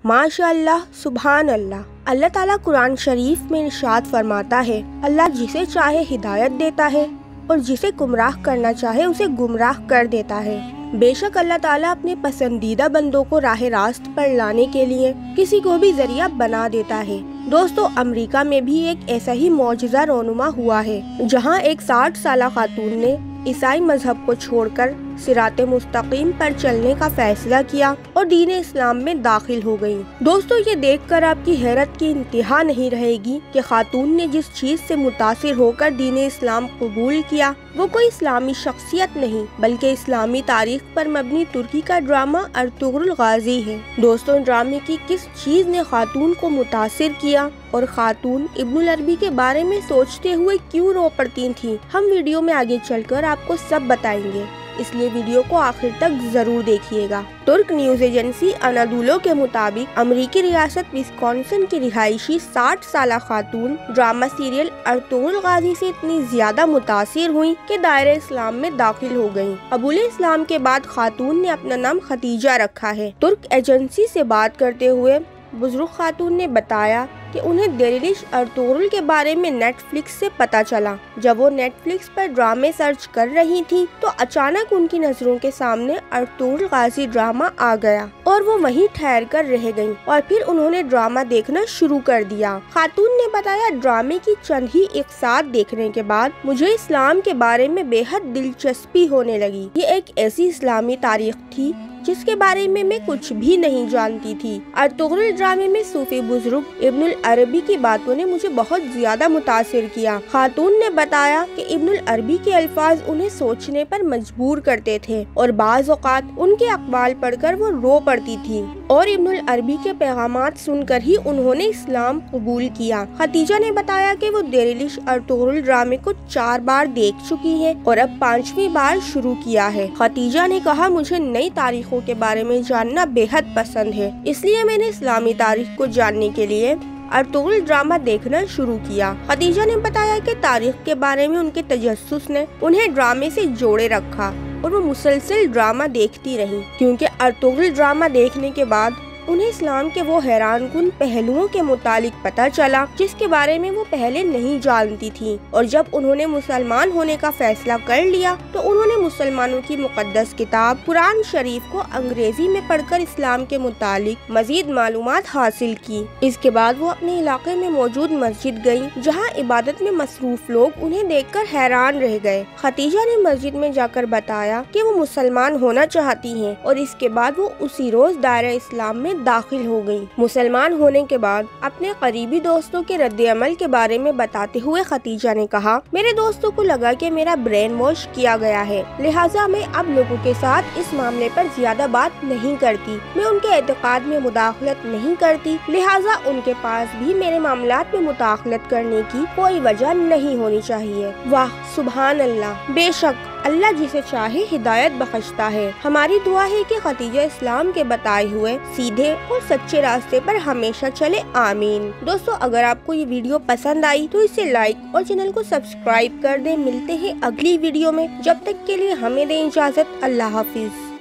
माशाअल्लाह, सुभान अल्लाह। अल्लाह ताला कुरान शरीफ में इरशाद फरमाता है, अल्लाह जिसे चाहे हिदायत देता है और जिसे गुमराह करना चाहे उसे गुमराह कर देता है। बेशक अल्लाह ताला अपने पसंदीदा बंदों को राह रास्त पर लाने के लिए किसी को भी जरिया बना देता है। दोस्तों, अमेरिका में भी एक ऐसा ही मौजज़ा रोनुमा हुआ है, जहां एक 60 साला खातून ने ईसाई मजहब को छोड़कर सिराते मुस्तकीम पर चलने का फैसला किया और दीन इस्लाम में दाखिल हो गई। दोस्तों, ये देखकर आपकी हैरत की इंतहा नहीं रहेगी कि खातून ने जिस चीज से मुतासिर होकर दीन इस्लाम कबूल किया वो कोई इस्लामी शख्सियत नहीं बल्कि इस्लामी तारीख पर मबनी तुर्की का ड्रामा अर्तुगरुल गाजी है। दोस्तों, ड्रामे की किस चीज ने खातून को मुतासिर किया और खातून इब्नुल अरबी के बारे में सोचते हुए क्यों रो पड़ती थी, हम वीडियो में आगे चलकर आपको सब बताएंगे, इसलिए वीडियो को आखिर तक जरूर देखिएगा। तुर्क न्यूज एजेंसी अनादुलो के मुताबिक अमेरिकी रियासत विस्कॉन्सिन की रिहायशी 60 साला खातून ड्रामा सीरियल अर्तुगरुल गाजी से इतनी ज्यादा मुतासिर हुई कि दायरे इस्लाम में दाखिल हो गयी। कबूल इस्लाम के बाद खातून ने अपना नाम खतीजा रखा है। तुर्क एजेंसी से बात करते हुए बुजुर्ग खातून ने बताया कि उन्हें डेलिश अर्तुगरुल के बारे में नेटफ्लिक्स से पता चला। जब वो नेटफ्लिक्स पर ड्रामे सर्च कर रही थी तो अचानक उनकी नजरों के सामने अर्तुगरुल गाजी ड्रामा आ गया और वो वहीं ठहर कर रह गयीं और फिर उन्होंने ड्रामा देखना शुरू कर दिया। खातून ने बताया, ड्रामे की चंद ही एक साथ देखने के बाद मुझे इस्लाम के बारे में बेहद दिलचस्पी होने लगी। ये एक ऐसी इस्लामी तारीख थी जिसके बारे में मैं कुछ भी नहीं जानती थी। अर्तुगरुल ड्रामे में सूफी बुजुर्ग इब्नुल अरबी की बातों ने मुझे बहुत ज्यादा मुतासिर किया। खातून ने बताया कि इब्नुल अरबी के अल्फाज उन्हें सोचने पर मजबूर करते थे और बाज़ औक़ात उनके अक़वाल पढ़कर वो रो पड़ती थी और इब्नुल अरबी के पैगामात सुनकर ही उन्होंने इस्लाम कबूल किया। खतीजा ने बताया कि वो डेलिश अर्तुगरुल ड्रामे को 4 बार देख चुकी है और अब 5वीं बार शुरू किया है। खतीजा ने कहा, मुझे नई तारीखों के बारे में जानना बेहद पसंद है, इसलिए मैंने इस्लामी तारीख को जानने के लिए अर्तुगरुल ड्रामा देखना शुरू किया। खतीजा ने बताया कि तारीख के बारे में उनके तजस्सुस ने उन्हें ड्रामे से जोड़े रखा और वो मुसलसल ड्रामा देखती रही, क्योंकि अर्तुगरुल ड्रामा देखने के बाद उन्हें इस्लाम के वो हैरानकुन पहलुओं के मुतालिक पता चला जिसके बारे में वो पहले नहीं जानती थी। और जब उन्होंने मुसलमान होने का फैसला कर लिया तो उन्होंने मुसलमानों की मुकद्दस किताब कुरान शरीफ को अंग्रेजी में पढ़कर इस्लाम के मुतालिक मजीद मालूमात हासिल की। इसके बाद वो अपने इलाके में मौजूद मस्जिद गयी, जहाँ इबादत में मसरूफ लोग उन्हें देखकर हैरान रह गए। खतीजा ने मस्जिद में जाकर बताया कि वो मुसलमान होना चाहती हैं और इसके बाद वो उसी रोज दायरा इस्लाम में दाखिल हो गई। मुसलमान होने के बाद अपने करीबी दोस्तों के रद्द-ए-अमल के बारे में बताते हुए खतीजा ने कहा, मेरे दोस्तों को लगा कि मेरा ब्रेन वॉश किया गया है, लिहाजा मैं अब लोगों के साथ इस मामले पर ज्यादा बात नहीं करती। मैं उनके एतकाद में मुदाखलत नहीं करती, लिहाजा उनके पास भी मेरे मामलात में मुदाखलत करने की कोई वजह नहीं होनी चाहिए। वाह, सुभान अल्लाह। बेशक अल्लाह जिसे चाहे हिदायत बख्शता है। हमारी दुआ है कि खतीजा इस्लाम के बताए हुए सीधे और सच्चे रास्ते पर हमेशा चले, आमीन। दोस्तों, अगर आपको ये वीडियो पसंद आई तो इसे लाइक और चैनल को सब्सक्राइब कर दें। मिलते हैं अगली वीडियो में, जब तक के लिए हमें दें इजाजत। अल्लाह हाफिज।